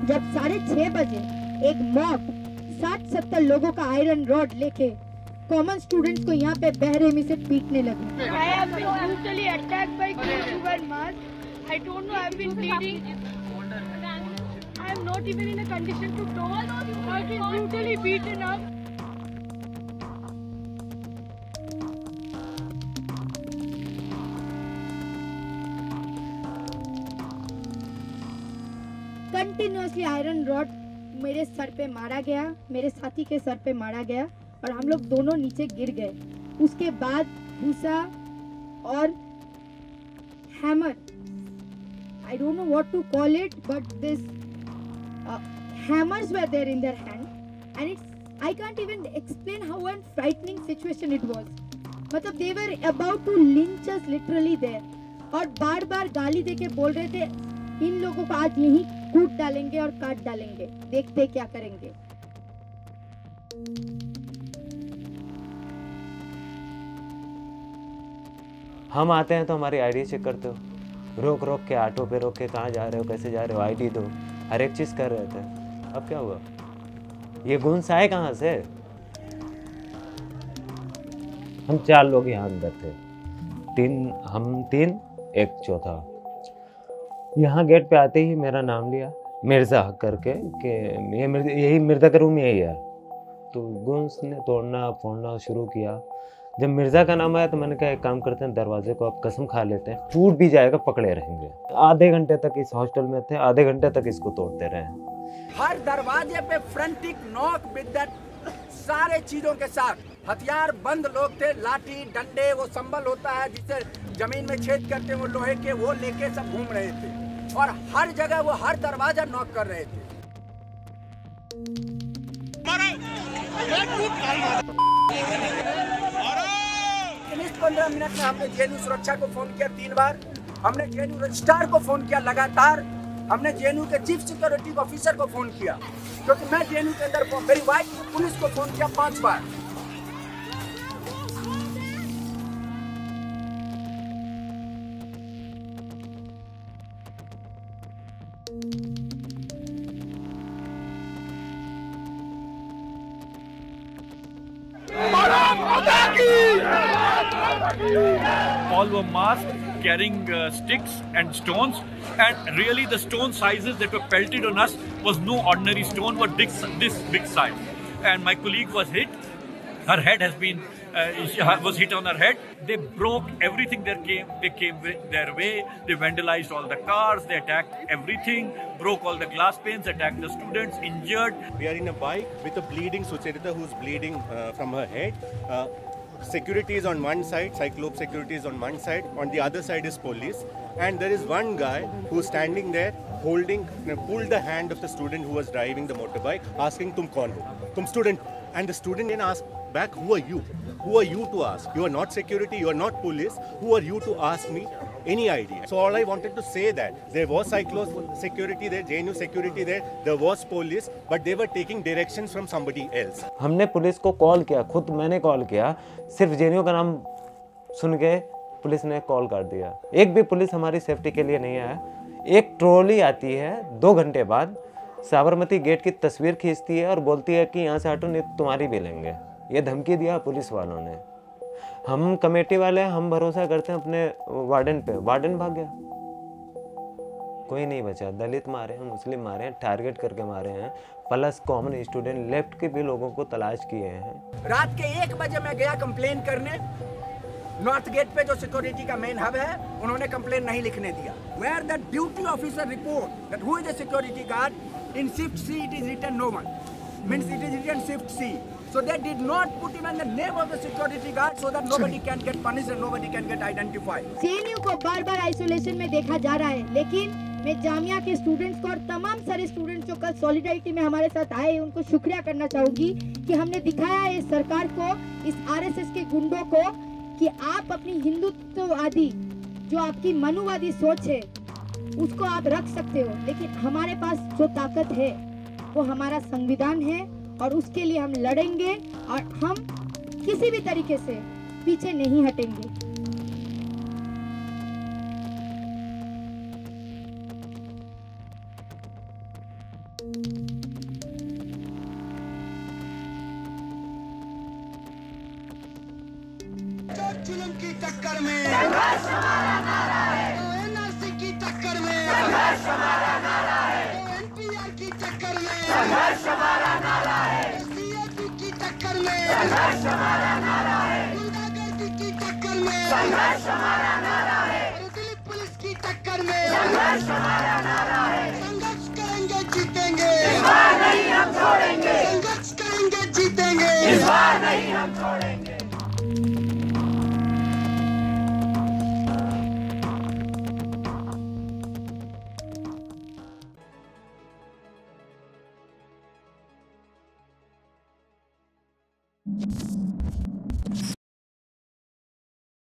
जब 6:30 बजे एक मॉब 60-70 लोगों का आयरन रॉड लेके कॉमन स्टूडेंट्स को यहाँ पे बेरहमी से पीटने लगे। I have been brutally attacked by Kidwai mass. I don't know, I have been bleeding. I am not even in a condition to talk. I have been brutally beaten up. Continuously iron rod मेरे सर पे मारा गया, मेरे साथी के sir पे मारा गया और हम लोग दोनों नीचे गिर गए। उसके बाद भूसा और hammer, I don't know what to call it, but this hammers were there in their hand, and I can't even explain how a frightening situation it was. मतलब they were about to lynch us literally there, और बार बार गाली देके बोल रहे थे इन लोगों को आज यहीं कूट डालेंगे और काट डालेंगे, देखते क्या करेंगे। हम आते हैं तो हमारी आईडी चेक करते हो, रोक रोक के ऑटो पे रोक के कहाँ जा रहे हो, कैसे जा रहे हो, आईडी दो, हर एक चीज़ कर रहे थे। अब क्या हुआ? ये गुंस आए कहाँ से? हम 4 लोग यहाँ अंदर थे, 3 एक चौथा। यहाँ गेट पे आते ही मेरा नाम लिया मिर्ज़ा करके कि यही मिर्ज़ा का रूम यही है। तो गुंस ने तोड़ना फोड़ना शुरू किया। जब मिर्ज़ा का नाम आया तो मैंने कहा एक काम करते हैं, दरवाजे को आप कसम खा लेते हैं, टूट भी जाएगा पकड़े रहेंगे। आधे घंटे तक इस हॉस्टल में थे, आधे घंटे तक इसको तोड़ते रहे। हर दरवाजे पे फ्रंटिक नॉक विद दैट सारे चीजों के साथ, हथियार बंद लोग थे, लाठी डंडे, वो संबल होता है जिससे जमीन में छेद करते हैं वो लोहे के, वो लेके सब घूम रहे थे और हर जगह वो हर दरवाजा नॉक कर रहे थे। 15 मिनट में हमने JNU सुरक्षा को फोन किया 3 बार, हमने JNU रजिस्ट्रार को फोन किया लगातार, हमने JNU के चीफ सिक्योरिटी ऑफिसर को फोन किया, क्योंकि मैं JNU के अंदर मेरी वाइफ पुलिस को फोन किया 5 बार। All were masked, carrying sticks and stones, and really the stone sizes that were pelted on us was no ordinary stone, but this big size. And my colleague was hit. Her head has been was hit on her head. They broke everything that came. They came their way. They vandalized all the cars. They attacked everything. Broke all the glass panes. Attacked the students. Injured. We are in a bike with a bleeding Sucharita who's bleeding from her head. Security is on one side, Cyclope security is on one side, on the other side is police, and there is one guy who's standing there holding, pulled the hand of the student who was driving the motorbike, asking tum kaun ho? Tum student. And the student then asked back, who are you? Who are you to ask? You are not security, you are not police, who are you to ask me any idea? So all I wanted to say that there was Cyclope security there, JNU security there was police, but they were taking directions from somebody else. हमने police को call किया, खुद मैंने call किया, सिर्फ JNU का नाम सुन के पुलिस ने कॉल कर दिया। एक भी पुलिस हमारी सेफ्टी के लिए नहीं आया। एक ट्रॉली आती है 2 घंटे बाद, साबरमती गेट की तस्वीर खींचती है और बोलती है कि यहाँ से हटो नहीं तुम्हारी भी लेंगे। ये धमकी दिया पुलिस वालों ने। हम कमेटी वाले हम भरोसा करते हैं अपने वार्डन पे, वार्डन भाग गया, कोई नहीं बचा। दलित मारे हैं, मुस्लिम मारे हैं, टारगेट करके मारे हैं, प्लस कॉमन स्टूडेंट लेफ्ट के भी लोगों को तलाश किए हैं। रात के 1 बजे मैं गया कंप्लेन करने, नॉर्थ गेट पे जो सिक्योरिटी का मेन हब है, उन्होंने कंप्लेन नहीं लिखने दिया। Where the duty officer report that who is the security guard in shift C it is written no one, means it is written shift C. So they did not put even the name of the security guard so that nobody can get punished and nobody can get identified. JNU को बार-बार isolation में देखा जा रहा है, लेकिन मैं जामिया के स्टूडेंट्स को और तमाम सारे स्टूडेंट्स जो कल सॉलिडारिटी में हमारे साथ आए, उनको शुक्रिया करना चाहूंगी कि हमने दिखाया है इस सरकार को, इस RSS के गुंडों को, कि आप अपनी हिंदुत्ववादी जो आपकी मनुवादी सोच है उसको आप रख सकते हो, लेकिन हमारे पास जो ताकत है वो हमारा संविधान है और उसके लिए हम लड़ेंगे और हम किसी भी तरीके से पीछे नहीं हटेंगे। जुल्म की टक्कर में संघर्ष हमारा नारा है, एनआरसी की टक्कर में संघर्ष हमारा नारा है, एनपीआर की टक्कर में संघर्ष हमारा नारा है, सीएपी की टक्कर में संघर्ष हमारा नारा है, गुंडागर्दी की टक्कर में संघर्ष हमारा नारा है, दिल्ली पुलिस की टक्कर में संघर्ष हमारा नारा है। संघर्ष करेंगे जीतेंगे, इस बार नहीं हम छोड़ेंगे, संघर्ष करेंगे जीतेंगे, इस बार नहीं हम छोड़ेंगे।